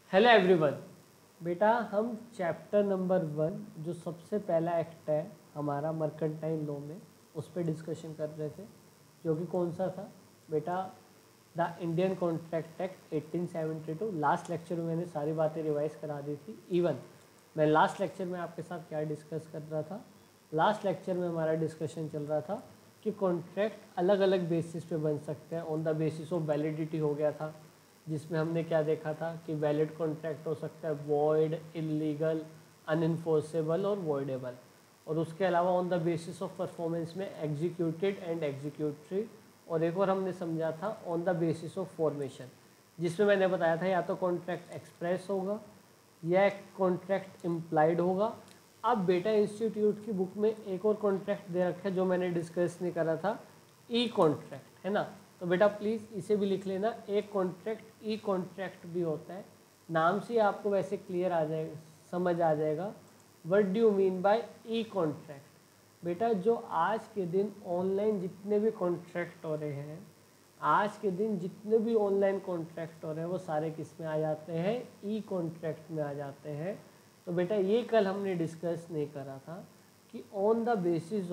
Hello everyone. बेटा हम chapter number 1 जो सबसे पहला एक्ट है हमारा मर्केंटाइल लॉ में उस पर डिस्कशन कर रहे थे, जो कि कौन सा था बेटा? The Indian contract act 1872। Last lecture में मैंने सारी बातें रिवाइज करा दी थी। इवन मैं लास्ट लेक्चर में आपके साथ क्या डिस्कस कर रहा था, लास्ट लेक्चर में हमारा डिस्कशन चल रहा था कि कॉन्ट्रैक्ट अलग अलग बेसिस पे बन सकते हैं। On the basis of validity हो गया था, जिसमें हमने क्या देखा था कि वैलिड कॉन्ट्रैक्ट हो सकता है वॉइड, इलीगल, अनइन्फोर्सेबल और वॉइडेबल। और उसके अलावा on the basis of performance में एग्जीक्यूटेड एंड एग्जीक्यूटरी। और एक और हमने समझा था on the basis of formation, जिसमें मैंने बताया था या तो कॉन्ट्रैक्ट एक्सप्रेस होगा या कॉन्ट्रैक्ट इम्प्लाइड होगा। अब बेटा इंस्टीट्यूट की बुक में एक और कॉन्ट्रैक्ट दे रखा है जो मैंने डिस्कस नहीं करा था, ई कॉन्ट्रैक्ट, है ना। तो बेटा प्लीज़ इसे भी लिख लेना, एक कॉन्ट्रैक्ट ई कॉन्ट्रैक्ट भी होता है। नाम से आपको वैसे क्लियर आ जाएगा, समझ आ जाएगा what do you mean by e contract. बेटा जो आज के दिन ऑनलाइन जितने भी कॉन्ट्रैक्ट हो रहे हैं, आज के दिन जितने भी ऑनलाइन कॉन्ट्रैक्ट हो रहे हैं वो सारे किस में आ जाते हैं? ई कॉन्ट्रैक्ट में आ जाते हैं। तो बेटा ये कल हमने डिस्कस नहीं करा था कि on the basis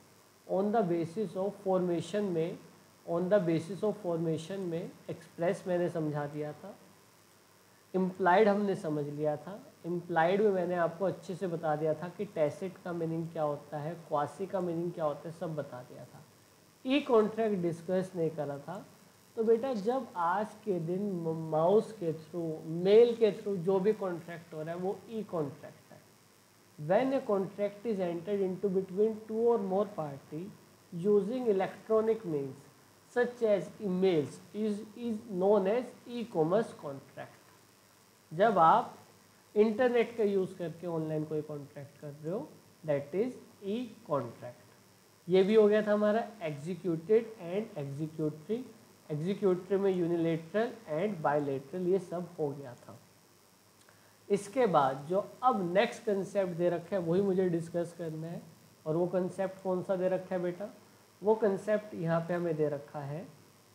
of formation में, on the basis of formation में एक्सप्रेस मैंने समझा दिया था, इम्प्लाइड हमने समझ लिया था। इम्प्लाइड में मैंने आपको अच्छे से बता दिया था कि टैसिट का मीनिंग क्या होता है, क्वासी का मीनिंग क्या होता है, सब बता दिया था। ई कॉन्ट्रैक्ट डिस्कस नहीं करा था। तो बेटा जब आज के दिन माउस के थ्रू, मेल के थ्रू जो भी कॉन्ट्रैक्ट हो रहा है वो ई कॉन्ट्रैक्ट है। When a contract is entered into between two or more party using electronic means such as emails is known as e commerce contract. जब आप इंटरनेट का यूज़ करके ऑनलाइन कोई कॉन्ट्रैक्ट कर रहे हो, दैट इज ई कॉन्ट्रैक्ट। ये भी हो गया था हमारा एग्जीक्यूटेड एंड एग्जीक्यूटरी। एग्जीक्यूटरी में यूनिलेटरल एंड बायलेटरल, ये सब हो गया था। इसके बाद जो अब नेक्स्ट कंसेप्ट दे रखा है वही मुझे डिस्कस करना है। और वो कंसेप्ट कौन सा दे रखा है बेटा? वो कंसेप्ट यहाँ पे हमें दे रखा है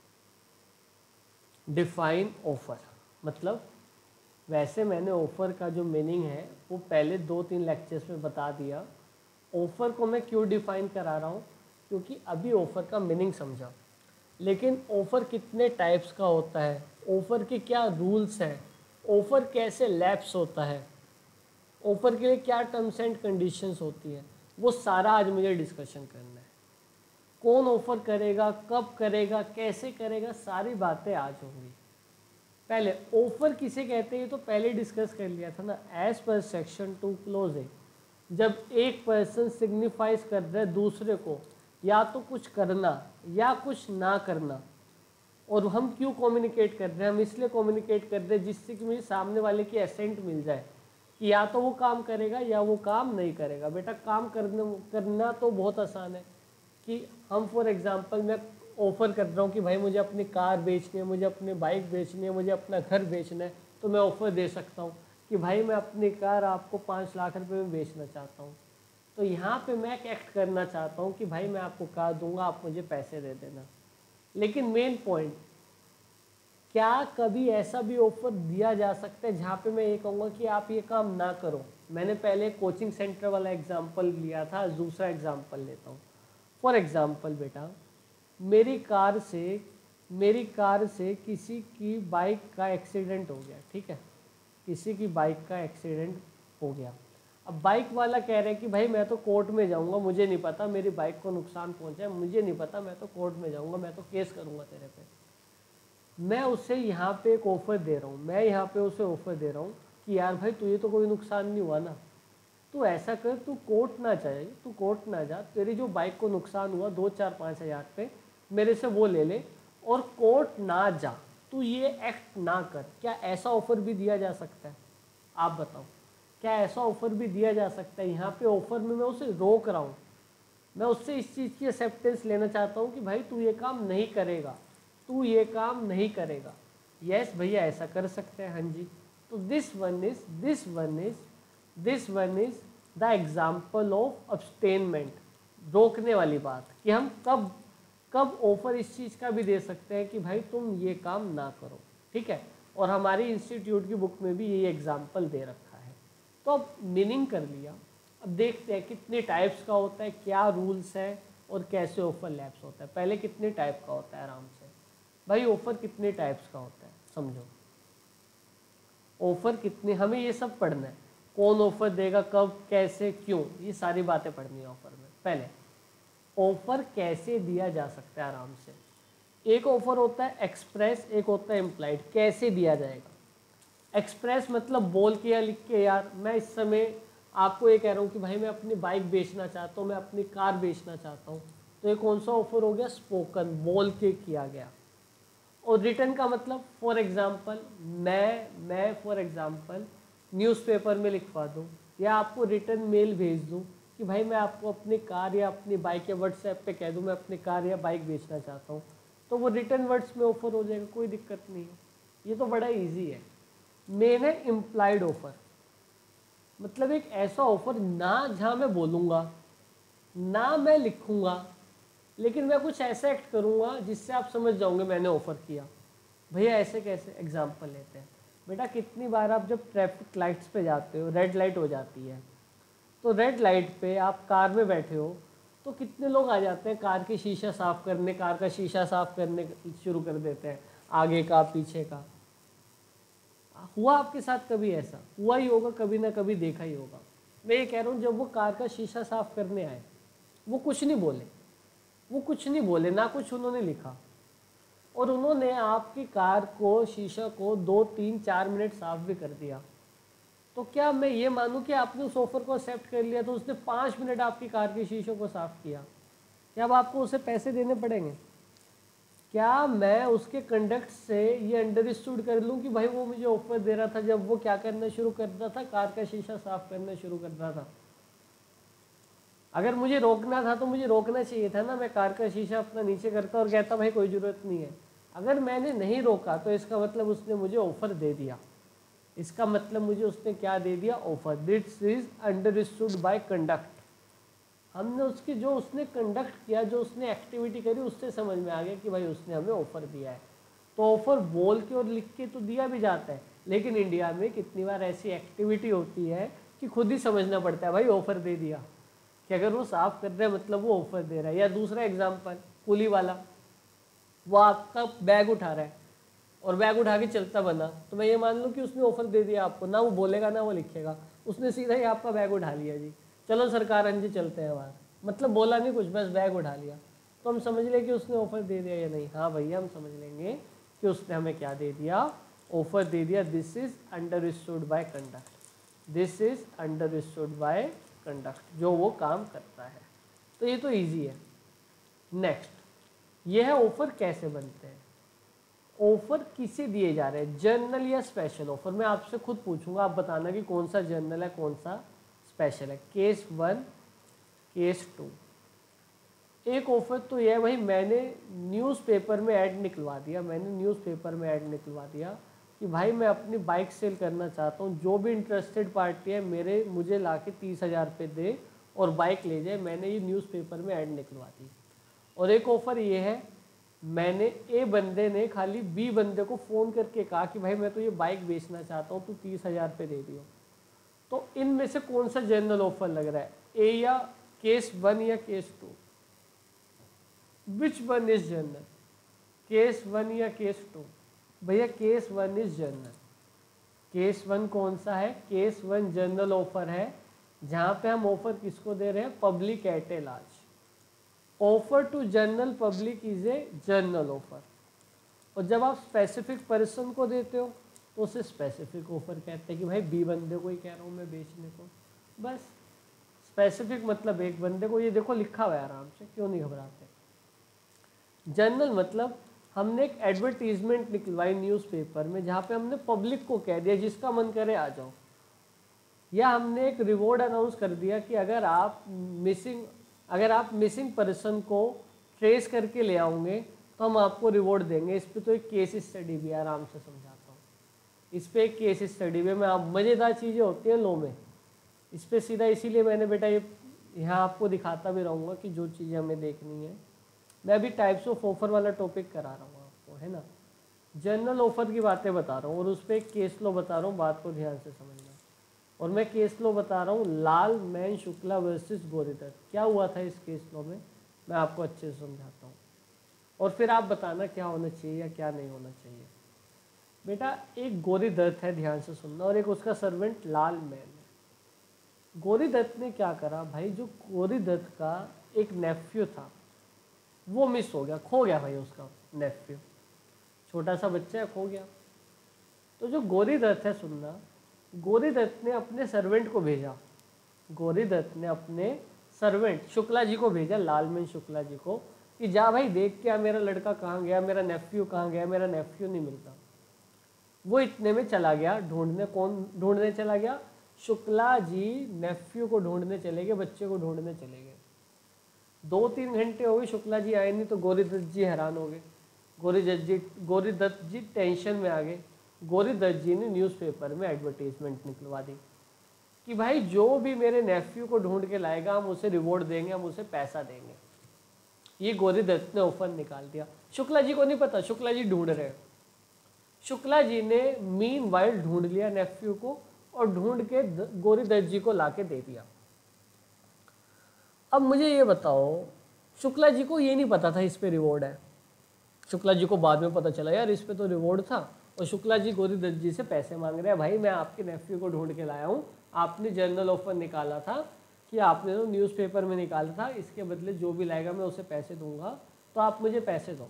डिफाइन ऑफर। मतलब वैसे मैंने ऑफर का जो मीनिंग है वो पहले 2-3 लेक्चर्स में बता दिया। ऑफ़र को मैं क्यों डिफ़ाइन करा रहा हूँ? क्योंकि अभी ऑफ़र का मीनिंग समझा, लेकिन ऑफ़र कितने टाइप्स का होता है, ऑफ़र के क्या रूल्स हैं, ऑफ़र कैसे लैप्स होता है, ऑफ़र के लिए क्या टर्म्स एंड कंडीशंस होती है, वो सारा आज मुझे डिस्कशन करना है। कौन ऑफ़र करेगा, कब करेगा, कैसे करेगा, सारी बातें आज होंगी। पहले ऑफ़र किसे कहते हैं तो पहले डिस्कस कर लिया था ना, एज पर सेक्शन 2 क्लोज है। जब एक पर्सन सिग्निफाइज कर रहा है दूसरे को या तो कुछ करना या कुछ ना करना, और हम क्यों कम्युनिकेट कर रहे हैं? हम इसलिए कम्युनिकेट कर रहे हैं जिससे कि मुझे सामने वाले की एसेंट मिल जाए कि या तो वो काम करेगा या वो काम नहीं करेगा। बेटा काम करना तो बहुत आसान है कि हम फॉर एग्जांपल मैं ऑफ़र कर रहा हूँ कि भाई मुझे अपनी कार बेचनी है, मुझे अपनी बाइक बेचनी है, मुझे अपना घर बेचना है, तो मैं ऑफ़र दे सकता हूँ कि भाई मैं अपनी कार आपको 5 लाख रुपए में बेचना चाहता हूँ। तो यहाँ पे मैं एक एक्ट करना चाहता हूँ कि भाई मैं आपको कार दूंगा, आप मुझे पैसे दे देना। लेकिन मेन पॉइंट, क्या कभी ऐसा भी ऑफर दिया जा सकता है जहाँ पे मैं ये कहूँगा कि आप ये काम ना करो? मैंने पहले कोचिंग सेंटर वाला एग्जाम्पल लिया था, दूसरा एग्जाम्पल लेता हूँ। फॉर एग्जाम्पल बेटा मेरी कार से किसी की बाइक का एक्सीडेंट हो गया, ठीक है, किसी की बाइक का एक्सीडेंट हो गया। अब बाइक वाला कह रहा है कि भाई मैं तो कोर्ट में जाऊंगा, मुझे नहीं पता मेरी बाइक को नुकसान पहुंचा है, मुझे नहीं पता, मैं तो कोर्ट में जाऊंगा, मैं तो केस करूंगा तेरे पे। मैं उसे यहाँ पे एक ऑफ़र दे रहा हूँ, मैं यहाँ पे उसे ऑफ़र दे रहा हूँ कि यार भाई तुझे तो कोई नुकसान नहीं हुआ ना, तू ऐसा कर, तू कोर्ट ना जाए, तू कोर्ट ना जा, तेरी जो बाइक को नुकसान हुआ 2-4-5 हज़ार पे मेरे से वो ले ले और कोर्ट ना जा, तू ये एक्ट ना कर। क्या ऐसा ऑफ़र भी दिया जा सकता है? आप बताओ, क्या ऐसा ऑफ़र भी दिया जा सकता है? यहाँ पे ऑफ़र में मैं उसे रोक रहा हूँ, मैं उससे इस चीज़ की एक्सेप्टेंस लेना चाहता हूँ कि भाई तू ये काम नहीं करेगा, तू ये काम नहीं करेगा। यस भैया ऐसा कर सकते हैं, हाँ जी। तो this one is the example of abstainment, रोकने वाली बात, कि हम कब ऑफर इस चीज़ का भी दे सकते हैं कि भाई तुम ये काम ना करो, ठीक है। और हमारी इंस्टीट्यूट की बुक में भी यही एग्जाम्पल दे रखा है। तो अब मीनिंग कर लिया, अब देखते हैं कितने टाइप्स का होता है, क्या रूल्स है और कैसे ऑफर लैप्स होता है। पहले कितने टाइप का होता है, आराम से भाई ऑफर कितने टाइप्स का होता है समझो। ऑफर कितने, हमें ये सब पढ़ना है, कौन ऑफर देगा, कब, कैसे, क्यों, ये सारी बातें पढ़नी है ऑफर में। पहले ऑफर कैसे दिया जा सकता है आराम से। एक ऑफर होता है एक्सप्रेस, एक होता है इम्प्लाइड। कैसे दिया जाएगा एक्सप्रेस मतलब बोल के या लिख के, यार मैं इस समय आपको ये कह रहा हूँ कि भाई मैं अपनी बाइक बेचना चाहता हूँ, मैं अपनी कार बेचना चाहता हूँ, तो ये कौन सा ऑफर हो गया, स्पोकन, बोल के किया गया। और रिटर्न का मतलब फॉर एग्जांपल मैं फॉर एग्जांपल न्यूज़पेपर में लिखवा दूँ या आपको रिटर्न मेल भेज दूँ कि भाई मैं आपको अपनी कार या अपनी बाइक या व्हाट्सएप पे कह दूँ मैं अपनी कार या बाइक बेचना चाहता हूँ, तो वो रिटर्न वर्ड्स में ऑफर हो जाएगा, कोई दिक्कत नहीं है। ये तो बड़ा इजी है। मेन है इम्प्लाइड ऑफर, मतलब एक ऐसा ऑफर ना जहाँ मैं बोलूँगा ना मैं लिखूँगा, लेकिन मैं कुछ ऐसा एक्ट करूँगा जिससे आप समझ जाओगे मैंने ऑफ़र किया। भैया ऐसे कैसे, एग्जांपल लेते हैं। बेटा कितनी बार आप जब ट्रैफिक लाइट्स पे जाते हो, रेड लाइट हो जाती है, तो रेड लाइट पे आप कार में बैठे हो तो कितने लोग आ जाते हैं कार की शीशा साफ़ करने, कार का शीशा साफ़ करने शुरू कर देते हैं, आगे का पीछे का। हुआ आपके साथ कभी ऐसा? हुआ ही होगा, कभी ना कभी देखा ही होगा। मैं ये कह रहा हूँ जब वो कार का शीशा साफ़ करने आए वो कुछ नहीं बोले, वो कुछ नहीं बोले, ना कुछ उन्होंने लिखा, और उन्होंने आपकी कार को, शीशा को 2-3-4 मिनट साफ भी कर दिया। तो क्या मैं ये मानूं कि आपने उस ऑफर को एक्सेप्ट कर लिया तो उसने 5 मिनट आपकी कार के शीशों को साफ किया, क्या अब आपको उसे पैसे देने पड़ेंगे? क्या मैं उसके कंडक्ट से ये अंडरस्टूड कर लूँ कि भाई वो मुझे ऑफर दे रहा था जब वो क्या करना शुरू कर रहा था, कार का शीशा साफ करना शुरू कर रहा था? अगर मुझे रोकना था तो मुझे रोकना चाहिए था ना, मैं कार का शीशा अपना नीचे करता और कहता भाई कोई ज़रूरत नहीं है। अगर मैंने नहीं रोका तो इसका मतलब उसने मुझे ऑफ़र दे दिया, इसका मतलब मुझे उसने क्या दे दिया, offer. This is understood by conduct. हमने उसकी जो उसने कंडक्ट किया, जो उसने एक्टिविटी करी, उससे समझ में आ गया कि भाई उसने हमें ऑफ़र दिया है। तो ऑफ़र बोल के और लिख के तो दिया भी जाता है, लेकिन इंडिया में कितनी बार ऐसी एक्टिविटी होती है कि खुद ही समझना पड़ता है भाई ऑफ़र दे दिया, कि अगर वो साफ कर रहा है मतलब वो ऑफर दे रहा है। या दूसरा एग्जांपल, कुली वाला, वो आपका बैग उठा रहा है और बैग उठा के चलता बना, तो मैं ये मान लूँ कि उसने ऑफर दे दिया आपको, ना वो बोलेगा ना वो लिखेगा, उसने सीधा ही आपका बैग उठा लिया, जी चलो सरकार अंजी चलते हैं बाहर, मतलब बोला नहीं कुछ, बस बैग उठा लिया। तो हम समझ लें कि उसने ऑफर दे दिया या नहीं? हाँ भैया हम समझ लेंगे कि उसने हमें क्या दे दिया, ऑफर दे दिया। This is understood by conduct, this is understood by conduct, जो वो काम करता है। तो ये तो इजी है। नेक्स्ट, ये है ऑफर कैसे बनते हैं। ऑफर किसे दिए जा रहे हैं, जर्नल या स्पेशल ऑफर? मैं आपसे खुद पूछूंगा, आप बताना कि कौन सा जर्नल है कौन सा स्पेशल है। Case 1, case 2। एक ऑफर तो यह है भाई, मैंने न्यूज़पेपर में ऐड निकलवा दिया, मैंने न्यूज़पेपर में ऐड निकलवा दिया कि भाई मैं अपनी बाइक सेल करना चाहता हूँ, जो भी इंटरेस्टेड पार्टी है मुझे ला के 30,000 रुपये दे और बाइक ले जाए। मैंने ये न्यूज़पेपर में ऐड निकलवा दी। और एक ऑफ़र ये है, मैंने ए बंदे ने खाली बी बंदे को फ़ोन करके कहा कि भाई मैं तो ये बाइक बेचना चाहता हूँ, तू 30,000 रुपये दे दियो। तो इनमें से कौन सा जनरल ऑफर लग रहा है, ए या केस 1 या case 2? Which one is general, case 1 या केस 2? भैया केस 1 इज जनरल। केस 1 कौन सा है, केस 1 जनरल ऑफर है, जहां पे हम ऑफर किसको दे रहे हैं, public at a large. Offer to general public is a general offer. और जब आप स्पेसिफिक पर्सन को देते हो तो उसे स्पेसिफिक ऑफर कहते हैं कि भाई बी बंदे को ही कह रहा हूँ मैं बेचने को, बस। स्पेसिफिक मतलब एक बंदे को, ये देखो लिखा हुआ है आराम से, क्यों नहीं घबराते। जनरल मतलब हमने एक एडवर्टीजमेंट निकलवाई न्यूज़पेपर में, जहाँ पे हमने पब्लिक को कह दिया जिसका मन करे आ जाओ, या हमने एक रिवॉर्ड अनाउंस कर दिया कि अगर आप मिसिंग पर्सन को ट्रेस करके ले आओगे तो हम आपको रिवॉर्ड देंगे। इस पर तो एक केस स्टडी भी आराम से समझाता हूँ। इस पर एक केस स्टडी में मैं, आप मज़ेदार चीज़ें होती हैं लो में, इस पर सीधा, इसीलिए मैंने बेटा ये यहाँ आपको दिखाता भी रहूँगा कि जो चीज़ें हमें देखनी है। मैं अभी टाइप्स ऑफ ऑफर वाला टॉपिक करा रहा हूँ आपको, है ना। जनरल ऑफर की बातें बता रहा हूँ और उस पर एक केस लो बता रहा हूँ, बात को ध्यान से समझना। और मैं केस लो बता रहा हूँ लाल मैन शुक्ला वर्सेस गौरीदत्त। क्या हुआ था इस केस लो में, मैं आपको अच्छे से समझाता हूँ और फिर आप बताना क्या होना चाहिए या क्या नहीं होना चाहिए। बेटा एक गौरीदत्त है, ध्यान से सुनना, और एक उसका सर्वेंट लाल मैन है। गौरीदत्त ने क्या करा भाई, जो गौरीदत्त का एक नेफ्यू था वो मिस हो गया, खो गया भाई उसका नेफ्यू, छोटा सा बच्चा है, खो गया। तो जो गौरीदत्त है, सुनना, गौरीदत्त ने अपने सर्वेंट को भेजा, गौरीदत्त ने अपने सर्वेंट शुक्ला जी को भेजा, लालमैन शुक्ला जी को, कि जा भाई देख क्या मेरा लड़का कहाँ गया, मेरा नेफ्यू कहाँ गया, मेरा नेफ्यू नहीं मिलता। वो इतने में चला गया ढूंढने। कौन ढूंढने चला गया? शुक्ला जी नेफ्यू को ढूंढने चले गए, बच्चे को ढूंढने चले गए। 2-3 घंटे हो गए, शुक्ला जी आए नहीं, तो गौरीदत्त जी हैरान हो गए। गौरीदत्त जी टेंशन में आ गए। गौरीदत्त जी ने न्यूज़पेपर में एडवर्टीजमेंट निकलवा दी कि भाई जो भी मेरे नेफ्यू को ढूंढ के लाएगा हम उसे रिवॉर्ड देंगे, हम उसे पैसा देंगे। ये गौरीदत्त ने ऑफर निकाल दिया। शुक्ला जी को नहीं पता, शुक्ला जी ढूंढ रहे हैं। शुक्ला जी ने मीन वाइल ढूंढ लिया नेफ्यू को और ढूंढ के गौरीदत्त जी को लाके दे दिया। अब मुझे ये बताओ, शुक्ला जी को ये नहीं पता था इस पे रिवॉर्ड है। शुक्ला जी को बाद में पता चला यार इस पे तो रिवॉर्ड था, और शुक्ला जी गौरीदत्त जी से पैसे मांग रहे हैं। भाई मैं आपके नेफ्यू को ढूंढ के लाया हूँ, आपने जर्नल ऑफर निकाला था कि आपने तो न्यूज़पेपर में निकाला था, इसके बदले जो भी लाएगा मैं उसे पैसे दूंगा, तो आप मुझे पैसे दो।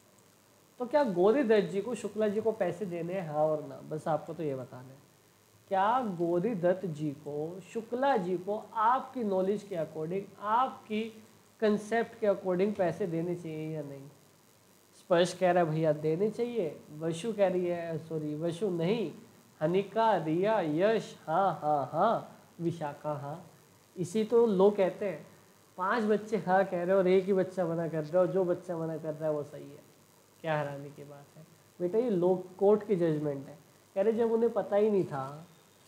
तो क्या गौरीदत्त जी को शुक्ला जी को पैसे देने हैं, हाँ और ना? बस आपको तो ये बताना है, क्या गौरीदत्त जी को शुक्ला जी को आपकी नॉलेज के अकॉर्डिंग, आपकी कंसेप्ट के अकॉर्डिंग पैसे देने चाहिए या नहीं? स्पर्श कह रहा है भैया देने चाहिए, वशु कह रही है, सॉरी वशु नहीं, हनिका, रिया, यश हाँ हाँ हाँ, विशाखा हाँ। इसी तो लोग कहते हैं 5 बच्चे हाँ कह रहे हो और एक ही बच्चा मना कर रहे हो, जो बच्चा मना कर रहा है वो सही है। क्या हैरानी की बात है बेटा, ये लोग कोर्ट की जजमेंट है। कह रहे जब उन्हें पता ही नहीं था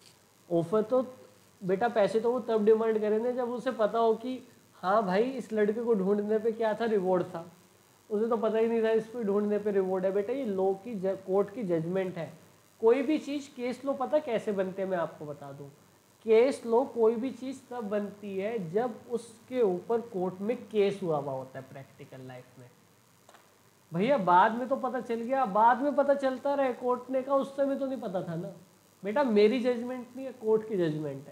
ऑफर, तो बेटा पैसे तो वो तब डिमांड करें ना जब उसे पता हो कि हाँ भाई इस लड़के को ढूंढने पे क्या था, रिवॉर्ड था। उसे तो पता ही नहीं था इस पे ढूंढने पे रिवॉर्ड है। बेटा ये लॉ की कोर्ट की जजमेंट है। कोई भी चीज़ केस लो पता कैसे बनते हैं, मैं आपको बता दूं। केस लो कोई भी चीज़ तब बनती है जब उसके ऊपर कोर्ट में केस हुआ होता है प्रैक्टिकल लाइफ में। भैया बाद में तो पता चल गया, बाद में पता चलता रहे, कोर्ट ने कहा उस समय तो नहीं पता था ना। बेटा मेरी जजमेंट नहीं है, कोर्ट की जजमेंट है।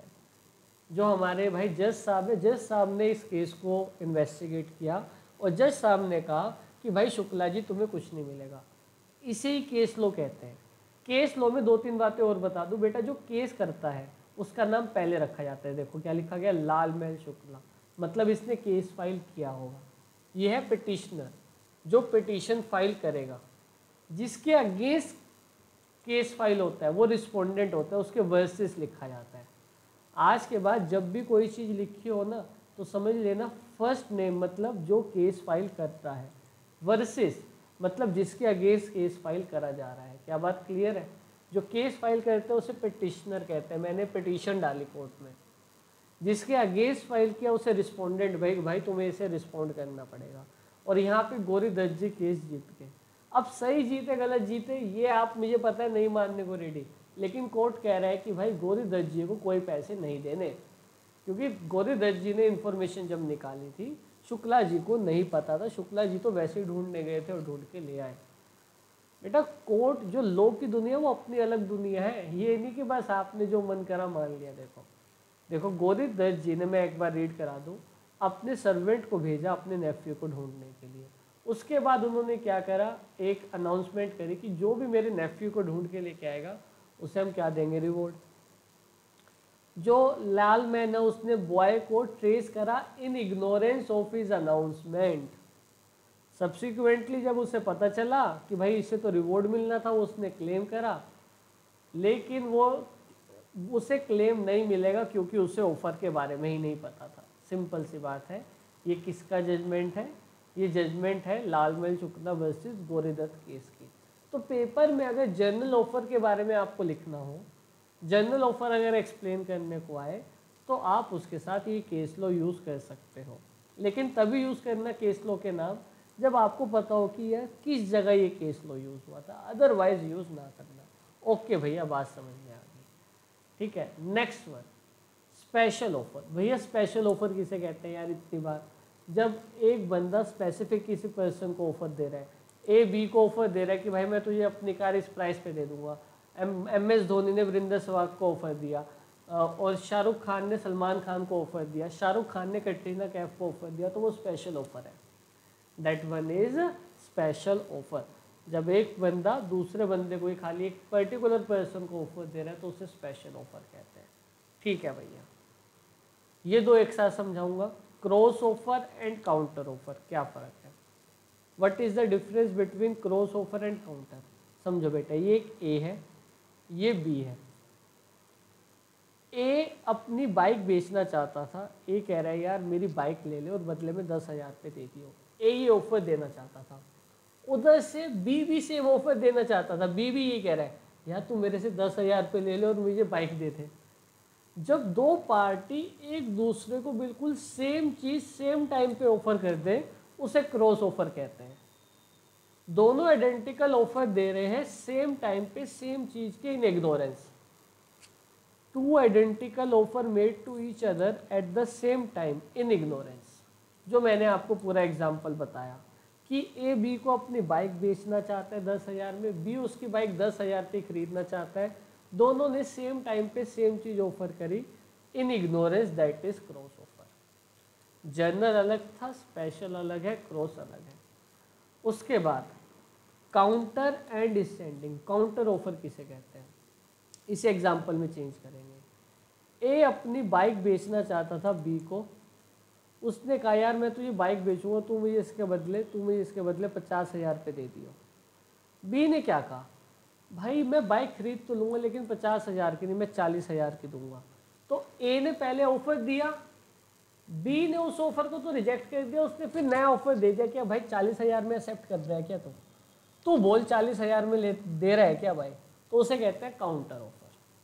जो हमारे भाई जज साहब है, जज साहब ने इस केस को इन्वेस्टिगेट किया और जज साहब ने कहा कि भाई शुक्ला जी तुम्हें कुछ नहीं मिलेगा। इसे ही केस लो कहते हैं। केस लो में 2-3 बातें और बता दूं बेटा, जो केस करता है उसका नाम पहले रखा जाता है। देखो क्या लिखा गया, लालमैन शुक्ला, मतलब इसने केस फाइल किया होगा। यह है पिटिशनर, जो पिटीशन फाइल करेगा। जिसके अगेंस्ट केस फाइल होता है वो रिस्पोंडेंट होता है, उसके वर्सेस लिखा जाता है। आज के बाद जब भी कोई चीज़ लिखी हो ना तो समझ लेना फर्स्ट नेम मतलब जो केस फाइल करता है, वर्सेस मतलब जिसके अगेंस्ट केस फाइल करा जा रहा है। क्या बात क्लियर है? जो केस फाइल करते हैं उसे पिटिशनर कहते हैं। मैंने पिटीशन डाली कोर्ट में, जिसके अगेंस्ट फाइल किया उसे रिस्पोंडेंट, भाई तुम्हें इसे रिस्पोंड करना पड़ेगा। और यहाँ पे गौरीदत्त जी केस जीत गए। अब सही जीते गलत जीते ये आप मुझे पता है नहीं मानने को रेडी, लेकिन कोर्ट कह रहा है कि भाई गौरीदत्त जी को कोई पैसे नहीं देने, क्योंकि गौरीदत्त जी ने इन्फॉर्मेशन जब निकाली थी शुक्ला जी को नहीं पता था। शुक्ला जी तो वैसे ही ढूंढने गए थे और ढूंढ के ले आए। बेटा कोर्ट जो लॉ की दुनिया वो अपनी अलग दुनिया है। ये नहीं कि बस आपने जो मन करा मान लिया। देखो गौरीदत्त जी ने, मैं एक बार रीड करा दूं, अपने सर्वेंट को भेजा अपने नेफ्यू को ढूंढने के लिए। उसके बाद उन्होंने क्या करा, एक अनाउंसमेंट करी कि जो भी मेरे नेफ्यू को ढूंढ के लेके आएगा उसे हम क्या देंगे, रिवॉर्ड। जो लाल मैन है उसने बॉय को ट्रेस करा in ignorance of his announcement. Subsequently जब उसे पता चला कि भाई इससे तो रिवॉर्ड मिलना था, उसने क्लेम करा, लेकिन वो उसे क्लेम नहीं मिलेगा क्योंकि उसे ऑफर के बारे में ही नहीं पता था। सिंपल सी बात है। ये किसका जजमेंट है? ये जजमेंट है लालमैन शुक्ला वर्सेस गौरीदत्त केस की। तो पेपर में अगर जर्नल ऑफर के बारे में आपको लिखना हो, जर्नल ऑफर अगर एक्सप्लेन करने को आए, तो आप उसके साथ ये केस लॉ यूज़ कर सकते हो। लेकिन तभी यूज़ करना केस लॉ के नाम जब आपको पता हो कि यार किस जगह ये केस लो यूज़ हुआ था, अदरवाइज यूज़ ना करना। ओके भैया, बात समझ में आ गई। ठीक है, नेक्स्ट वन, स्पेशल ऑफर। भैया स्पेशल ऑफर किसे कहते हैं यार? इतनी बार जब एक बंदा स्पेसिफिक किसी पर्सन को ऑफर दे रहा है, ए बी को ऑफर दे रहा है कि भाई मैं तुझे अपनी कार इस प्राइस पे दे दूंगा। MS धोनी ने वीरेंद्र सहवाग को ऑफर दिया, और शाहरुख खान ने सलमान खान को ऑफर दिया, शाहरुख खान ने कटरीना कैफ को ऑफर दिया, तो वो स्पेशल ऑफर है। That one is special offer. जब एक बंदा दूसरे बंदे को ही खाली एक पर्टिकुलर पर्सन को ऑफर दे रहा है तो उसे स्पेशल ऑफर कहते हैं। ठीक है भैया, ये दो एक साथ समझाऊंगा, cross offer and counter offer, क्या फ़र्क है? What is the difference between cross offer and counter? समझो बेटा, ये एक ए है, ये बी है। ए अपनी बाइक बेचना चाहता था, ए कह रहा है यार मेरी बाइक ले ले और बदले में 10,000 रुपये दे दियो। ए ये ऑफर देना चाहता था। उधर से बी भी सेम ऑफर देना चाहता था, बी भी ये कह रहा है यार तू मेरे से 10,000 रुपये ले ले और मुझे बाइक दे दे। जब दो पार्टी एक दूसरे को बिल्कुल सेम चीज़ सेम टाइम पे ऑफर कर दे, उसे क्रॉस ऑफर कहते हैं। दोनों आइडेंटिकल ऑफर दे रहे हैं सेम टाइम पे सेम चीज़ के in ignorance. Two identical offer made to each other at the same time in ignorance. जो मैंने आपको पूरा एग्जाम्पल बताया कि ए बी को अपनी बाइक बेचना चाहता है 10,000 में, बी उसकी बाइक 10,000 पे खरीदना चाहता है, दोनों ने सेम टाइम पे सेम चीज़ ऑफर करी in ignorance, that is cross offer. General अलग था, स्पेशल अलग है, क्रॉस अलग है। उसके बाद counter and standing. Counter offer किसे कहते हैं? इसे एग्जाम्पल में चेंज करेंगे। ए अपनी बाइक बेचना चाहता था बी को, उसने कहा यार मैं तुझे बाइक बेचूंगा, तू मुझे इसके बदले 50,000 रुपये दे दियो। बी ने क्या कहा, भाई मैं बाइक खरीद तो लूँगा लेकिन 50,000 की नहीं, मैं 40,000 की दूंगा। तो ए ने पहले ऑफर दिया, बी ने उस ऑफर को तो रिजेक्ट कर दिया, उसने फिर नया ऑफर दे दिया कि भाई 40,000 में एक्सेप्ट कर रहा है क्या तू बोल 40,000 में दे रहा है क्या भाई? तो उसे कहते हैं काउंटर ऑफर।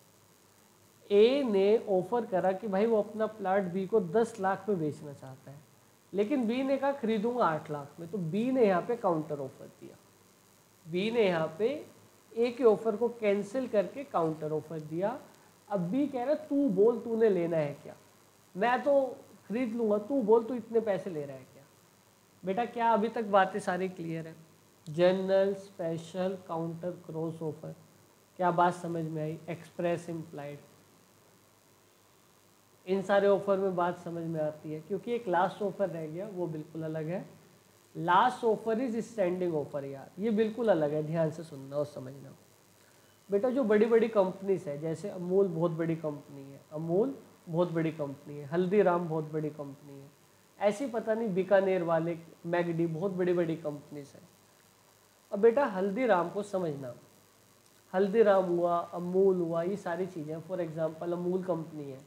ए ने ऑफर करा कि भाई वो अपना प्लाट बी को 10 लाख में बेचना चाहता है, लेकिन बी ने कहा खरीदूंगा 8 लाख में, तो बी ने यहाँ पे काउंटर ऑफर दिया। बी ने यहाँ पे ए के ऑफर को कैंसिल करके काउंटर ऑफर दिया। अब बी कह रहा है तू बोल तूने लेना है क्या, मैं तो खरीद लूंगा, तू बोल तू इतने पैसे ले रहा है क्या? बेटा क्या अभी तक बातें सारी क्लियर है? General, special, counter, cross offer, क्या बात समझ में आई? एक्सप्रेस, इम्प्लाइड, इन सारे ऑफर में बात समझ में आती है। क्योंकि एक लास्ट ऑफर रह गया, वो बिल्कुल अलग है। Last offer is standing offer. यार ये बिल्कुल अलग है, ध्यान से सुनना और समझना। बेटा जो बड़ी बड़ी कंपनीज है, जैसे अमूल बहुत बड़ी कंपनी है, अमूल बहुत बड़ी कंपनी है, हल्दीराम बहुत बड़ी कंपनी है, ऐसी पता नहीं बीकानेर वाले मैगडी, बहुत बड़ी बड़ी कंपनीज है। अब बेटा हल्दीराम को समझना, हल्दीराम हुआ, अमूल हुआ, ये सारी चीज़ें, फॉर एग्जांपल अमूल कंपनी है,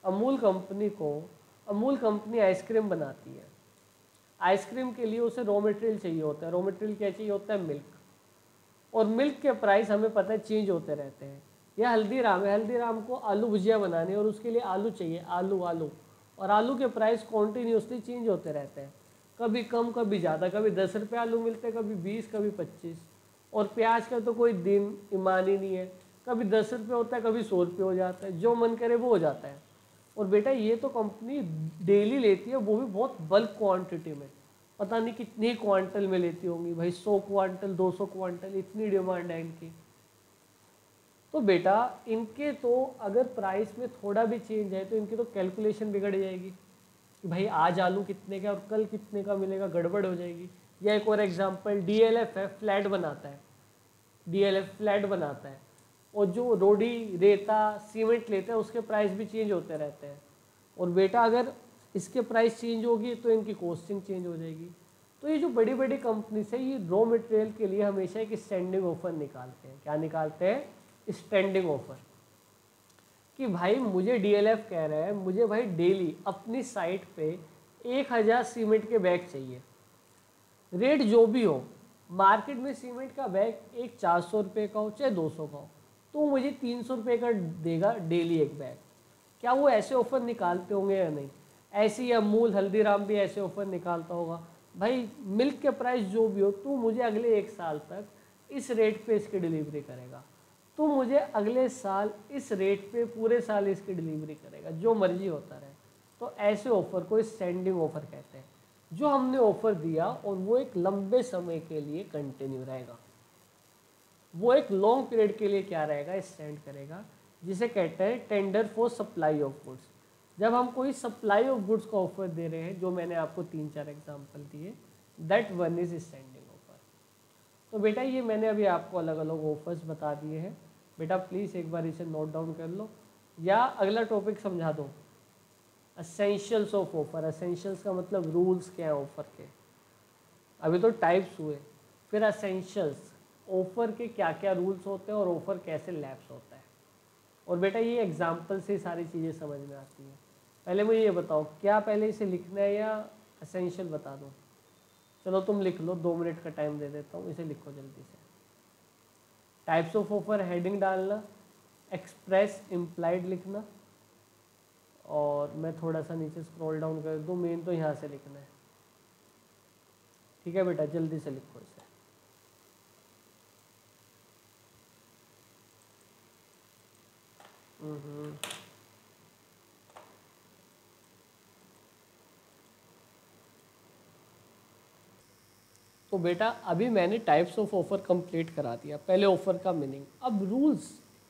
अमूल कंपनी आइसक्रीम बनाती है। आइसक्रीम के लिए उसे रॉ मटेरियल चाहिए होता है। रॉ मटेरियल क्या चाहिए होता है? मिल्क। और मिल्क के प्राइस हमें पता है चेंज होते रहते हैं। यह हल्दीराम है, हल्दीराम को आलू भुजिया बनानी है और उसके लिए आलू चाहिए, आलू और आलू के प्राइस कॉन्टीन्यूसली चेंज होते रहते हैं, कभी कम कभी ज़्यादा, कभी 10 रुपये आलू मिलते हैं, कभी 20, कभी 25। और प्याज का तो कोई दिन ईमान ही नहीं है, कभी 10 रुपये होता है, कभी 100 रुपये हो जाता है, जो मन करे वो हो जाता है। और बेटा ये तो कंपनी डेली लेती है, वो भी बहुत बल्क क्वांटिटी में, पता नहीं कितनी क्वांटल में लेती होंगी भाई, 100 क्वांटल 200 क्वांटल, इतनी डिमांड है इनकी। तो बेटा इनके तो अगर प्राइस में थोड़ा भी चेंज है तो इनकी तो कैलकुलेशन बिगड़ जाएगी कि भाई आज आलू कितने का और कल कितने का मिलेगा, गड़बड़ हो जाएगी। या एक और एग्जांपल, DLF है, फ्लैट बनाता है, DLF फ्लैट बनाता है, और जो रोडी, रेता, सीमेंट लेते हैं उसके प्राइस भी चेंज होते रहते हैं। और बेटा अगर इसके प्राइस चेंज होगी तो इनकी कॉस्टिंग चेंज हो जाएगी। तो ये जो बड़ी बड़ी कंपनीज है, ये रॉ मटेरियल के लिए हमेशा एक स्टैंडिंग ऑफर निकालते हैं। क्या निकालते हैं? Standing offer. कि भाई मुझे DLF कह रहा है मुझे भाई डेली अपनी साइट पे 1000 सीमेंट के बैग चाहिए, रेट जो भी हो, मार्केट में सीमेंट का बैग एक 400 रुपये का हो चाहे 200 का हो, तो मुझे 300 रुपये का देगा डेली एक बैग। क्या वो ऐसे ऑफर निकालते होंगे या नहीं? ऐसे ही अमूल, हल्दीराम भी ऐसे ऑफर निकालता होगा। भाई मिल्क के प्राइस जो भी हो, तू मुझे अगले 1 साल तक इस रेट पे इसकी डिलीवरी करेगा, तू मुझे अगले साल इस रेट पे पूरे साल इसकी डिलीवरी करेगा, जो मर्जी होता रहे। तो ऐसे ऑफर को स्टैंडिंग ऑफर कहते हैं, जो हमने ऑफर दिया और वो एक लंबे समय के लिए कंटिन्यू रहेगा, वो एक लॉन्ग पीरियड के लिए क्या रहेगा, स्टैंड करेगा, जिसे कहते हैं tender for supply of goods. जब हम कोई सप्लाई ऑफ गुड्स का ऑफर दे रहे हैं, जो मैंने आपको 3-4 एग्जांपल दिए, that one is standing offer. तो बेटा ये मैंने अभी आपको अलग अलग ऑफर्स बता दिए हैं, बेटा प्लीज़ एक बार इसे नोट डाउन कर लो, या अगला टॉपिक समझा दो, एसेंशियल्स ऑफ ऑफर। एसेंशियल्स का मतलब रूल्स क्या है ऑफर के, अभी तो टाइप्स हुए, फिर एसेंशियल्स, ऑफर के क्या क्या रूल्स होते हैं और ऑफर कैसे लैप्स होता है। और बेटा ये एग्जाम्पल से सारी चीज़ें समझ में आती हैं। पहले मुझे ये बताओ, क्या पहले इसे लिखना है या एसेंशियल बता दो? चलो तुम लिख लो, 2 मिनट का टाइम दे देता हूँ, इसे लिखो जल्दी से। टाइप्स ऑफ ऑफर हेडिंग डालना, एक्सप्रेस इम्प्लाइड लिखना, और मैं थोड़ा सा नीचे स्क्रॉल डाउन कर दूँ, मेन तो यहाँ से लिखना है। ठीक है बेटा, जल्दी से लिखो इसे। तो बेटा अभी मैंने टाइप्स ऑफ ऑफर कंप्लीट करा दिया, पहले ऑफर का मीनिंग। अब रूल्स,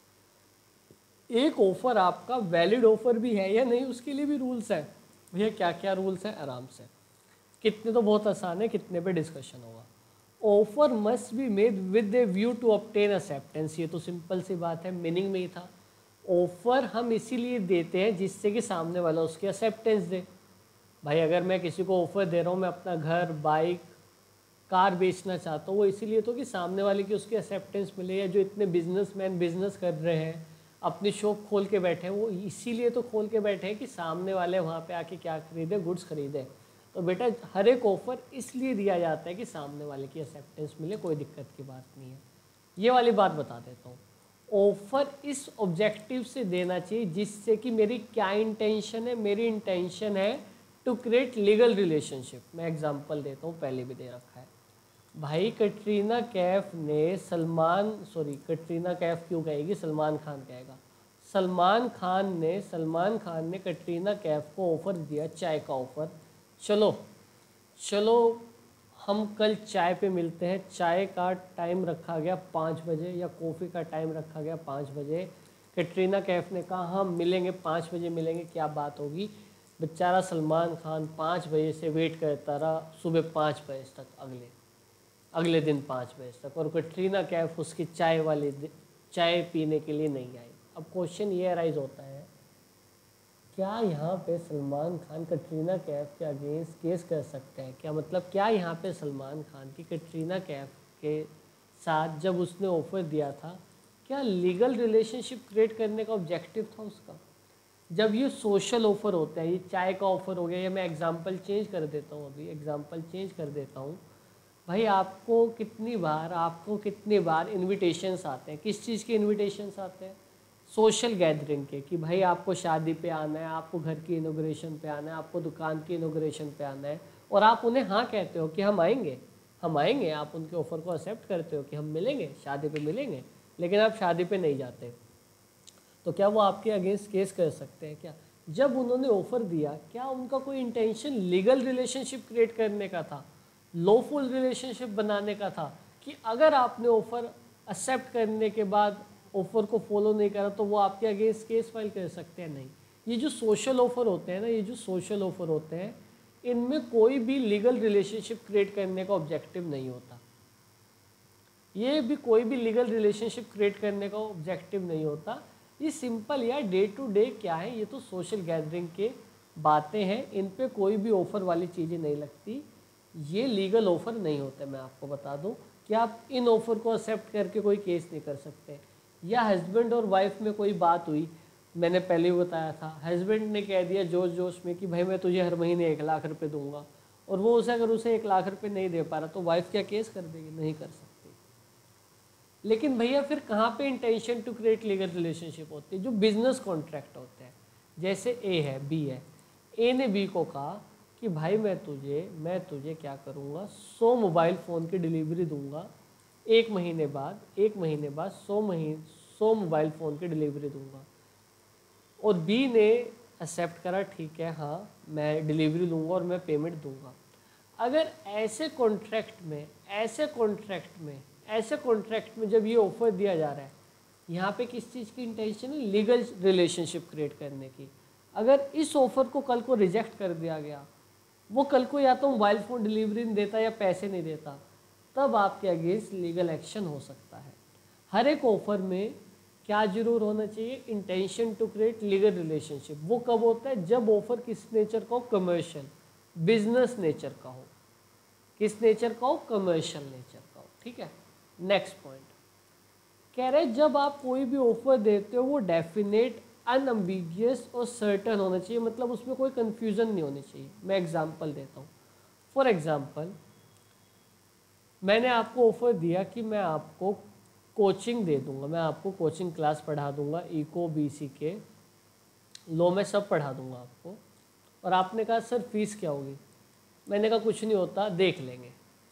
एक ऑफर आपका वैलिड ऑफर भी है या नहीं, उसके लिए भी रूल्स है। भैया क्या क्या रूल्स हैं, आराम से, कितने तो बहुत आसान है, कितने पे डिस्कशन होगा। Offer must be made with a view to obtain acceptance, ये तो सिंपल सी बात है, मीनिंग में ही था। ऑफर हम इसीलिए देते हैं जिससे कि सामने वाला उसकी एक्सेप्टेंस दे। भाई अगर मैं किसी को ऑफर दे रहा हूँ, मैं अपना घर, बाइक, कार बेचना चाहता हूँ, वो इसीलिए तो कि सामने वाले की उसकी एक्सेप्टेंस मिले। या जो इतने बिजनेसमैन बिजनेस कर रहे हैं, अपनी शॉप खोल के बैठे हैं, वो इसीलिए तो खोल के बैठे हैं कि सामने वाले वहाँ पे आके क्या खरीदे, गुड्स खरीदे। तो बेटा हर एक ऑफर इसलिए दिया जाता है कि सामने वाले की एक्सेप्टेंस मिले, कोई दिक्कत की बात नहीं है। ये वाली बात बता देता हूँ, ऑफर इस ऑब्जेक्टिव से देना चाहिए जिससे कि मेरी क्या इंटेंशन है, मेरी इंटेंशन है टू क्रिएट लीगल रिलेशनशिप। मैं एग्जांपल देता हूँ, पहले भी दे रखा है। भाई कटरीना कैफ ने कटरीना कैफ क्यों कहेगी, सलमान खान कहेगा। सलमान खान ने कटरीना कैफ को ऑफ़र दिया, चाय का ऑफ़र। चलो हम कल चाय पे मिलते हैं। चाय का टाइम रखा गया 5 बजे, या कॉफ़ी का टाइम रखा गया 5 बजे। कटरीना कैफ ने कहा हाँ मिलेंगे, 5 बजे मिलेंगे। क्या बात होगी, बेचारा सलमान खान 5 बजे से वेट करता रहा, सुबह 5 बजे तक, अगले दिन 5 बजे तक, और कटरीना कैफ उसकी चाय पीने के लिए नहीं आई। अब क्वेश्चन ये अराइज होता है, क्या यहाँ पे सलमान खान कटरीना कैफ के अगेंस्ट केस कर सकते हैं क्या? मतलब क्या यहाँ पे सलमान खान की कटरीना कैफ के साथ जब उसने ऑफ़र दिया था, क्या लीगल रिलेशनशिप क्रिएट करने का ऑब्जेक्टिव था उसका? जब ये सोशल ऑफ़र होता है, ये चाय का ऑफ़र हो गया, या मैं एग्जांपल चेंज कर देता हूँ, भाई आपको कितनी बार इनविटेशंस आते हैं, किस चीज़ के इनविटेशंस आते हैं? सोशल गैदरिंग के, कि भाई आपको शादी पे आना है, आपको घर की इनॉग्रेशन पे आना है, आपको दुकान की इनॉग्रेशन पे आना है, और आप उन्हें हाँ कहते हो कि हम आएंगे। आप उनके ऑफ़र को एक्सेप्ट करते हो कि हम मिलेंगे, शादी पे मिलेंगे, लेकिन आप शादी पे नहीं जाते। तो क्या वो आपके अगेंस्ट केस कर सकते हैं क्या? जब उन्होंने ऑफ़र दिया, क्या उनका कोई इंटेंशन लीगल रिलेशनशिप क्रिएट करने का था, लॉफुल रिलेशनशिप बनाने का था, कि अगर आपने ऑफ़र एक्सेप्ट करने के बाद ऑफ़र को फॉलो नहीं करा तो वो आपके अगेंस्ट केस फाइल कर सकते हैं? नहीं। ये जो सोशल ऑफ़र होते हैं, इनमें कोई भी लीगल रिलेशनशिप क्रिएट करने का ऑब्जेक्टिव नहीं होता। ये सिंपल या डे टू डे क्या है, ये तो सोशल गैदरिंग के बातें हैं, इन पे कोई भी ऑफ़र वाली चीज़ें नहीं लगती। ये लीगल ऑफ़र नहीं होते। मैं आपको बता दूं कि आप इन ऑफ़र को एक्सेप्ट करके कोई केस नहीं कर सकते। या हस्बैंड और वाइफ में कोई बात हुई, मैंने पहले ही बताया था, हस्बैंड ने कह दिया जोश में कि भाई मैं तुझे हर महीने 1 लाख रुपए दूंगा, और वो अगर उसे 1 लाख रुपए नहीं दे पा रहा, तो वाइफ क्या केस कर देगी? नहीं कर सकती। लेकिन भैया फिर कहाँ पे intention to create legal relationship होती है? जो बिजनेस कॉन्ट्रैक्ट होते हैं, जैसे ए है, बी है, ए ने बी को कहा कि भाई मैं तुझे क्या करूँगा, 100 मोबाइल फ़ोन की डिलीवरी दूंगा, 1 महीने बाद 100 मोबाइल फ़ोन की डिलीवरी दूंगा। और बी ने एक्सेप्ट करा, ठीक है हाँ मैं डिलीवरी दूंगा और मैं पेमेंट दूंगा। अगर ऐसे कॉन्ट्रैक्ट में जब ये ऑफर दिया जा रहा है, यहाँ पे किस चीज़ की इंटेंशन है, लीगल रिलेशनशिप क्रिएट करने की। अगर इस ऑफर को कल को रिजेक्ट कर दिया गया, वो कल को या तो मोबाइल फ़ोन डिलीवरी नहीं देता या पैसे नहीं देता, तब आपके अगेंस्ट लीगल एक्शन हो सकता है। हर एक ऑफर में क्या जरूर होना चाहिए, intention to create legal relationship. वो कब होता है, जब ऑफर किस नेचर का हो, कमर्शियल बिजनेस नेचर का हो। किस नेचर का हो, कमर्शियल नेचर का हो। ठीक है, नेक्स्ट पॉइंट कह रहे हैं जब आप कोई भी ऑफर देते हो वो डेफिनेट, अनअम्बिगियस और सर्टन होना चाहिए, मतलब उसमें कोई कंफ्यूजन नहीं होनी चाहिए। मैं एग्जांपल देता हूँ। फॉर एग्जांपल मैंने आपको ऑफर दिया कि मैं आपको कोचिंग दे दूंगा, मैं आपको कोचिंग क्लास पढ़ा दूंगा, इको बीसी के लो में सब पढ़ा दूंगा आपको। और आपने कहा सर फीस क्या होगी? मैंने कहा कुछ नहीं होता, देख लेंगे।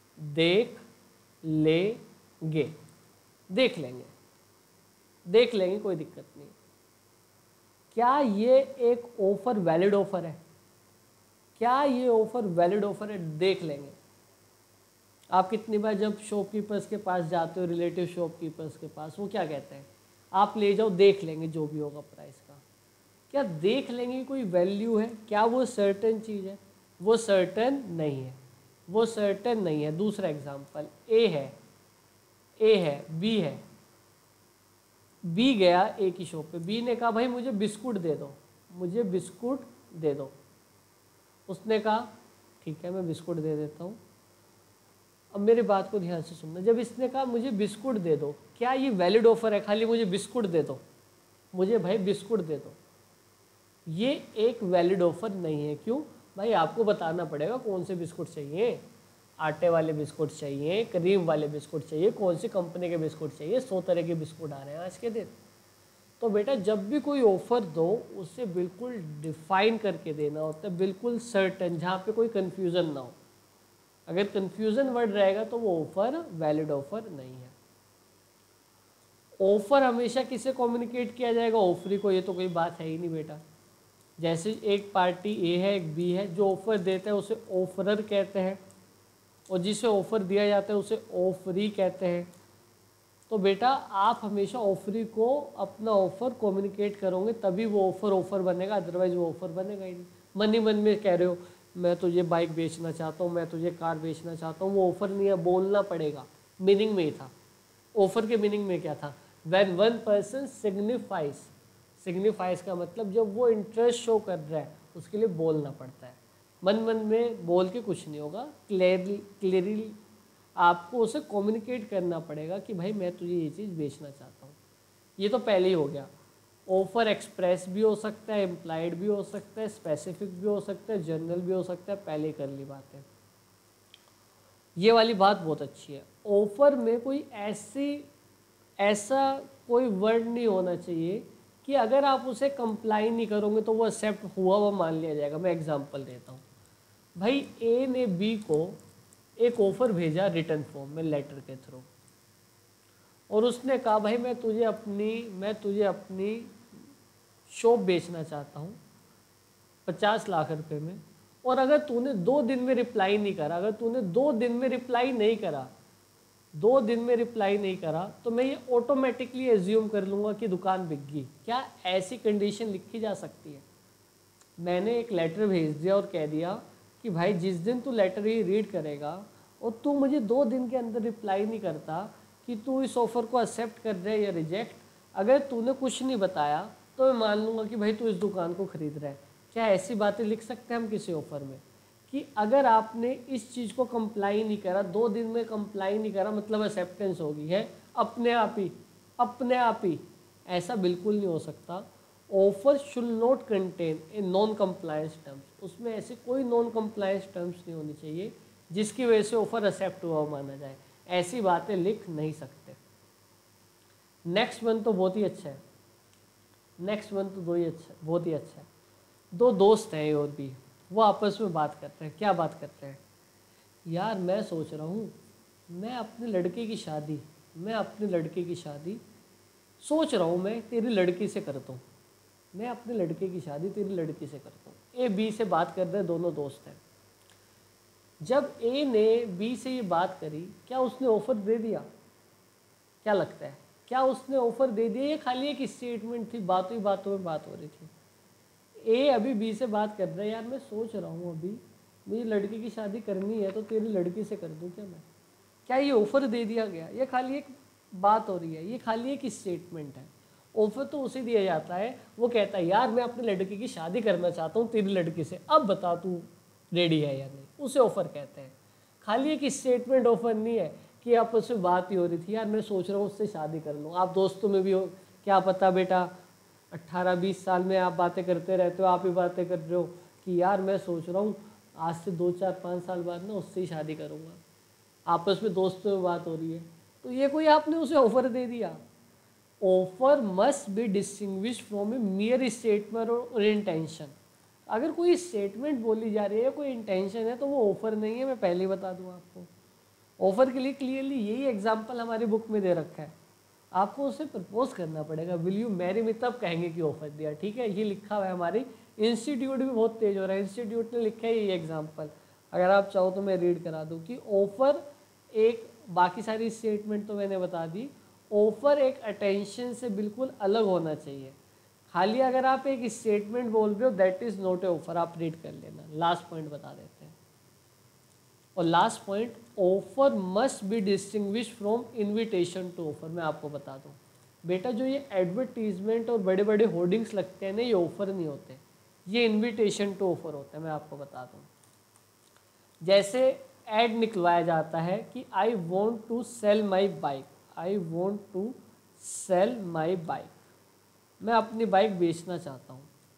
देख लेंगे कोई दिक्कत नहीं। क्या ये एक ऑफर वैलिड ऑफर है? क्या ये ऑफर वैलिड ऑफर है? देख लेंगे। आप कितनी बार जब शॉपकीपर्स के पास जाते हो, रिलेटिव शॉपकीपर्स के पास, वो क्या कहते हैं, आप ले जाओ देख लेंगे जो भी होगा प्राइस का। क्या देख लेंगे कोई वैल्यू है? क्या वो सर्टेन चीज़ है? वो सर्टेन नहीं है। दूसरा एग्जांपल, ए है, बी गया ए की शॉप पे। बी ने कहा भाई मुझे बिस्कुट दे दो। उसने कहा ठीक है मैं बिस्कुट दे देता हूँ। अब मेरी बात को ध्यान से सुनना, जब इसने कहा मुझे बिस्कुट दे दो, क्या ये वैलिड ऑफर है? खाली मुझे बिस्कुट दे दो, मुझे भाई बिस्कुट दे दो, ये एक वैलिड ऑफर नहीं है। क्यों भाई? आपको बताना पड़ेगा कौन से बिस्कुट चाहिए, आटे वाले बिस्कुट चाहिए, क्रीम वाले बिस्कुट चाहिए, कौन सी कंपनी के बिस्कुट चाहिए। 100 तरह के बिस्कुट आ रहे हैं आज के दिन। तो बेटा जब भी कोई ऑफर दो उसे बिल्कुल डिफाइन करके देना होता है, बिल्कुल सर्टेन, जहाँ पे कोई कन्फ्यूज़न ना हो। अगर कन्फ्यूज़न वर्ड रहेगा तो वो ऑफर वैलिड ऑफर नहीं है। ऑफर हमेशा किसे कम्युनिकेट किया जाएगा? ऑफरी को। ये तो कोई बात है ही नहीं बेटा। जैसे एक पार्टी ए है एक बी है, जो ऑफर देता है उसे ऑफरर कहते हैं, और जिसे ऑफर दिया जाता है उसे ऑफरी कहते हैं। तो बेटा आप हमेशा ऑफरी को अपना ऑफर कम्युनिकेट करोगे तभी वो ऑफर बनेगा, अदरवाइज वो ऑफर बनेगा ही नहीं। मन ही मन में कह रहे हो मैं तुझे बाइक बेचना चाहता हूँ, मैं तुझे कार बेचना चाहता हूँ, वो ऑफर नहीं है, बोलना पड़ेगा। मीनिंग में ही था, ऑफर के मीनिंग में क्या था? व्हेन वन पर्सन सिग्निफाइज का मतलब जब वो इंटरेस्ट शो कर रहा है उसके लिए बोलना पड़ता है। मन में बोल के कुछ नहीं होगा, क्लियरली आपको उसे कम्युनिकेट करना पड़ेगा कि भाई मैं तुझे ये चीज़ बेचना चाहता हूँ। ये तो पहले ही हो गया। ऑफर एक्सप्रेस भी हो सकता है, इम्प्लाइड भी हो सकता है, स्पेसिफिक भी हो सकता है, जनरल भी हो सकता है। पहले कर ली बात है, ये वाली बात बहुत अच्छी है। ऑफर में कोई ऐसा कोई वर्ड नहीं होना चाहिए कि अगर आप उसे कंप्लाई नहीं करोगे तो वो एक्सेप्ट हुआ वो मान लिया जाएगा। मैं एग्जांपल देता हूँ। भाई ए ने बी को एक ऑफर भेजा रिटर्न फॉर्म में, लेटर के थ्रू, और उसने कहा भाई मैं तुझे अपनी शॉप बेचना चाहता हूँ 50 लाख रुपए में, और अगर तूने 2 दिन में रिप्लाई नहीं करा, तो मैं ये ऑटोमेटिकली एज्यूम कर लूँगा कि दुकान बिक गई। क्या ऐसी कंडीशन लिखी जा सकती है? मैंने एक लेटर भेज दिया और कह दिया कि भाई जिस दिन तू लेटर ही रीड करेगा और तू मुझे 2 दिन के अंदर रिप्लाई नहीं करता कि तू इस ऑफ़र को एक्सेप्ट कर रहा है या रिजेक्ट, अगर तूने कुछ नहीं बताया तो मैं मान लूँगा कि भाई तू इस दुकान को ख़रीद रहा है। क्या ऐसी बातें लिख सकते हैं हम किसी ऑफ़र में कि अगर आपने इस चीज़ को कंप्लाई नहीं करा, 2 दिन में कंप्लाई नहीं करा, मतलब एक्सेप्टेंस होगी है अपने आप ही? ऐसा बिल्कुल नहीं हो सकता। Offer should not contain a non compliance terms. उसमें ऐसे कोई नॉन कंप्लायंस टर्म्स नहीं होनी चाहिए जिसकी वजह से ऑफर एक्सेप्ट हुआ माना जाए। ऐसी बातें लिख नहीं सकते। नेक्स्ट वन तो बहुत ही अच्छा है, बहुत ही अच्छा है। 2 दोस्त हैं ए और बी, वो आपस में बात करते हैं। क्या बात करते हैं? यार मैं सोच रहा हूँ मैं अपने लड़के की शादी सोच रहा हूँ मैं तेरी लड़की से करता हूँ, मैं अपने लड़के की शादी तेरी लड़की से करता हूँ। ए बी से बात कर रहे हैं, दोनों दोस्त हैं। जब ए ने बी से ये बात करी, क्या उसने ऑफर दे दिया? क्या लगता है, क्या उसने ऑफर दे दिया? ये खाली एक स्टेटमेंट थी, बातों ही बातों में बात हो रही थी। ए अभी बी से बात कर रहा है, यार मैं सोच रहा हूँ अभी मुझे लड़की की शादी करनी है तो तेरी लड़की से कर दूँ क्या मैं? क्या ये ऑफर दे दिया गया? ये खाली एक बात हो रही है, ये खाली एक स्टेटमेंट है। ऑफर तो उसे दिया जाता है, वो कहता है यार मैं अपनी लड़की की शादी करना चाहता हूँ तेरी लड़की से, अब बता तू रेडी है या नहीं, उसे ऑफर कहते हैं। खाली एक स्टेटमेंट ऑफर नहीं है कि आपस में बात ही हो रही थी, यार मैं सोच रहा हूँ उससे शादी कर लूँ। आप दोस्तों में भी हो, क्या पता बेटा 18-20 साल में आप बातें करते रहते हो, आप ही बातें कर रहे हो कि यार मैं सोच रहा हूँ आज से 2-4-5 साल बाद ना उससे ही शादी करूँगा। आपस में दोस्तों में बात हो रही है, तो ये कोई आपने उसे ऑफर दे दिया। Offer must be distinguish from a mere statement और इंटेंशन। अगर कोई स्टेटमेंट बोली जा रही है, कोई इंटेंशन है, तो वो ऑफर नहीं है, मैं पहले ही बता दूं आपको। ऑफर के लिए क्लियरली यही एग्जांपल हमारी बुक में दे रखा है। आपको उसे प्रपोज करना पड़ेगा, विल यू मैरी मी, तब कहेंगे कि ऑफर दिया। ठीक है, ये लिखा हुआ है हमारी इंस्टीट्यूट भी बहुत तेज हो रहा है, इंस्टीट्यूट ने लिखा है ये एग्जाम्पल। अगर आप चाहो तो मैं रीड करा दूँ कि ऑफर एक, बाकी सारी स्टेटमेंट तो मैंने बता दी, ऑफर एक अटेंशन से बिल्कुल अलग होना चाहिए। खाली अगर आप एक स्टेटमेंट बोल रहे हो that is not a offer, आप रीड कर लेना। लास्ट पॉइंट बता देते हैं, और last point, offer must be distinguish from invitation to offer. मैं आपको बता दूं बेटा, जो ये एडवर्टीजमेंट और बड़े बड़े होर्डिंग्स लगते हैं ना, ये ऑफर नहीं होते, ये इन्विटेशन टू ऑफर होता है। मैं आपको बता दूं, जैसे एड निकलवाया जाता है कि I want to sell my bike, I want to sell my bike, मैं अपनी बाइक बेचना चाहता हूँ।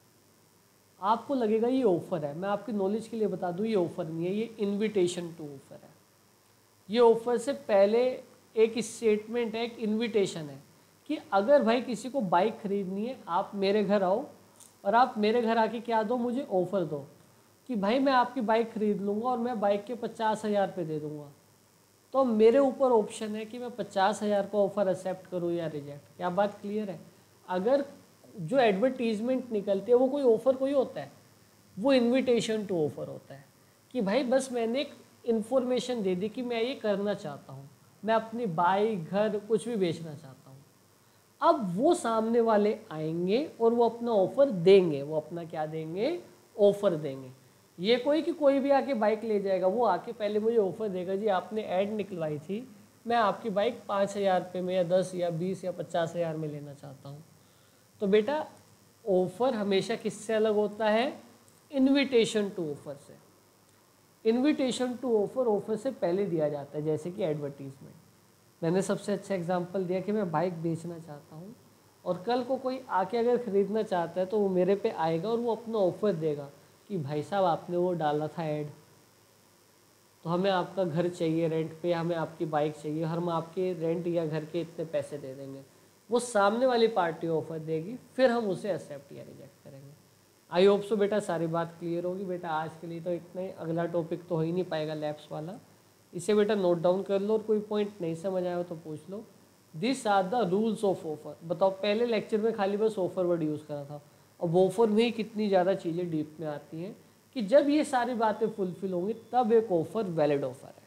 आपको लगेगा ये ऑफर है, मैं आपकी नॉलेज के लिए बता दूँ ये ऑफर नहीं है, ये इनविटेशन टू ऑफर है। ये ऑफर से पहले एक स्टेटमेंट है, एक इनविटेशन है कि अगर भाई किसी को बाइक खरीदनी है, आप मेरे घर आओ और आप मेरे घर आके क्या दो, मुझे ऑफर दो कि भाई मैं आपकी बाइक खरीद लूँगा और मैं बाइक के 50,000 रुपये दे दूँगा। तो मेरे ऊपर ऑप्शन है कि मैं 50,000 का ऑफ़र एक्सेप्ट करूँ या रिजेक्ट। क्या बात क्लियर है? अगर जो एडवर्टीजमेंट निकलती है वो कोई ऑफ़र कोई होता है, वो इनविटेशन टू ऑफ़र होता है कि भाई बस मैंने एक इन्फॉर्मेशन दे दी कि मैं ये करना चाहता हूँ, मैं अपनी बाइक, घर, कुछ भी बेचना चाहता हूँ। अब वो सामने वाले आएंगे और वो अपना ऑफ़र देंगे, वो अपना क्या देंगे, ऑफ़र देंगे। ये कोई कि कोई भी आके बाइक ले जाएगा, वो आके पहले मुझे ऑफ़र देगा, जी आपने ऐड निकलवाई थी, मैं आपकी बाइक 5,000 रुपये में या 10 या 20 या 50,000 में लेना चाहता हूँ। तो बेटा ऑफ़र हमेशा किससे अलग होता है, इनविटेशन टू ऑफ़र से। इनविटेशन टू ऑफ़र ऑफ़र से पहले दिया जाता है, जैसे कि एडवर्टीजमेंट। मैंने सबसे अच्छा एग्जांपल दिया कि मैं बाइक बेचना चाहता हूँ और कल को कोई आके अगर ख़रीदना चाहता है तो वो मेरे पे आएगा और वो अपना ऑफ़र देगा कि भाई साहब आपने वो डाला था ऐड, तो हमें आपका घर चाहिए रेंट पे, हमें आपकी बाइक चाहिए, हम आपके रेंट या घर के इतने पैसे दे देंगे। वो सामने वाली पार्टी ऑफर देगी, फिर हम उसे एक्सेप्ट या रिजेक्ट करेंगे। आई होप सो बेटा सारी बात क्लियर होगी। बेटा आज के लिए तो इतना ही, अगला टॉपिक तो हो ही नहीं पाएगा लैब्स वाला, इसे बेटा नोट डाउन कर लो और कोई पॉइंट नहीं समझ आया हो तो पूछ लो। This are the rules of offer. बताओ, पहले लेक्चर में खाली बस ऑफर वर्ड यूज़ करा था, अब ऑफर में ही कितनी ज़्यादा चीज़ें डीप में आती हैं कि जब ये सारी बातें फुलफिल होंगी तब एक ऑफ़र वैलिड ऑफ़र है।